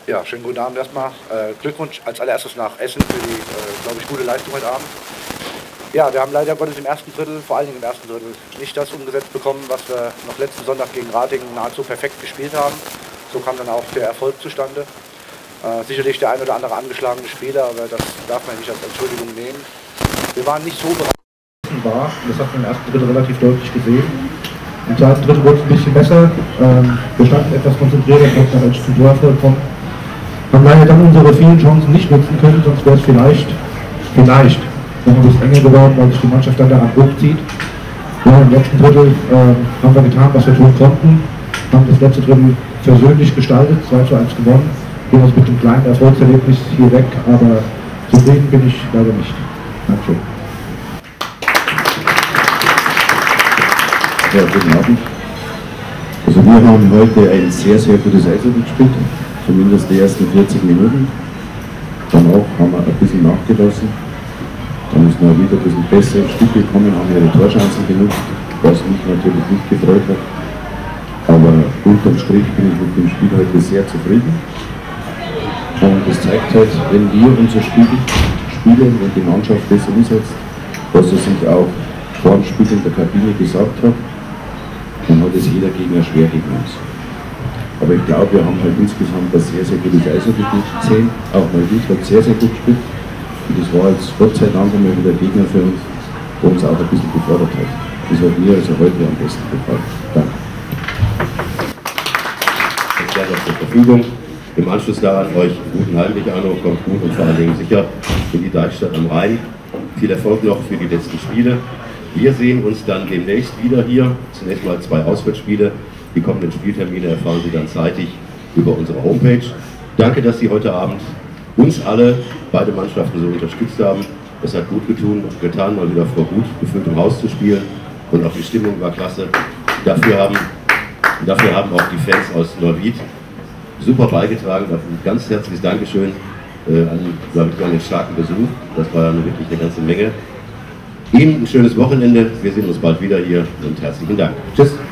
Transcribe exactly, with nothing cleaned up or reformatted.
Ja, schönen guten Abend erstmal. Äh, Glückwunsch als allererstes nach Essen für die, äh, glaube ich, gute Leistung heute Abend. Ja, wir haben leider Gottes im ersten Drittel, vor allen Dingen im ersten Drittel, nicht das umgesetzt bekommen, was wir noch letzten Sonntag gegen Ratingen nahezu perfekt gespielt haben. So kam dann auch der Erfolg zustande. Äh, sicherlich der ein oder andere angeschlagene Spieler, aber das darf man nicht als Entschuldigung nehmen. Wir waren nicht so bereit. War, das hat man im ersten Drittel relativ deutlich gesehen. Im zweiten Drittel wurde es ein bisschen besser. Ähm, wir standen etwas konzentrierter, konnten dann als zum Torerfolg kommen. Haben leider dann unsere vielen Chancen nicht nutzen können, sonst wäre es vielleicht, vielleicht noch ein bisschen enger geworden, weil sich die Mannschaft dann daran hochzieht. Ja, im letzten Drittel ähm, haben wir getan, was wir tun konnten. Haben das letzte Drittel persönlich gestaltet, zwei zu eins gewonnen. Gehen uns mit dem kleinen Erfolgserlebnis hier weg, aber zufrieden bin ich leider nicht. Dankeschön. Ja, guten Abend. Also wir haben heute ein sehr, sehr gutes Eishockey gespielt, zumindest die ersten vierzig Minuten. Danach haben wir ein bisschen nachgelassen. Dann ist noch wieder ein bisschen besser ins Spiel gekommen, haben ihre Torchancen genutzt, was mich natürlich nicht gefreut hat. Aber unterm Strich bin ich mit dem Spiel heute sehr zufrieden. Und das zeigt halt, wenn wir unser Spiel spielen und die Mannschaft das umsetzt, was er sich auch vor dem Spiel in der Kabine gesagt hat, dann hat es jeder Gegner schwer gegen uns. Aber ich glaube, wir haben halt insgesamt ein sehr, sehr gutes Eishockey gesehen. Auch Neuwied hat sehr, sehr gut gespielt. Und das war jetzt Gott sei Dank einmal wieder der Gegner für uns, der uns auch ein bisschen gefordert hat. Das hat mir also heute am besten gefallen. Danke. Ich werde auf zur Verfügung. Im Anschluss daran euch einen guten Heimweg an, kommt gut und vor allen Dingen sicher in die Deichstadt am Rhein. Viel Erfolg noch für die letzten Spiele. Wir sehen uns dann demnächst wieder hier. Zunächst mal zwei Auswärtsspiele. Die kommenden Spieltermine erfahren Sie dann zeitig über unsere Homepage. Danke, dass Sie heute Abend uns alle, beide Mannschaften, so unterstützt haben. Es hat gut getun, getan, mal wieder vor gut gefülltem Haus zu spielen. Und auch die Stimmung war klasse. Dafür haben, dafür haben auch die Fans aus Neuwied super beigetragen. Dafür ein ganz herzliches Dankeschön äh, an, glaube ich, einen starken Besuch. Das war eine wirklich eine ganze Menge. Ihnen ein schönes Wochenende. Wir sehen uns bald wieder hier und herzlichen Dank. Tschüss.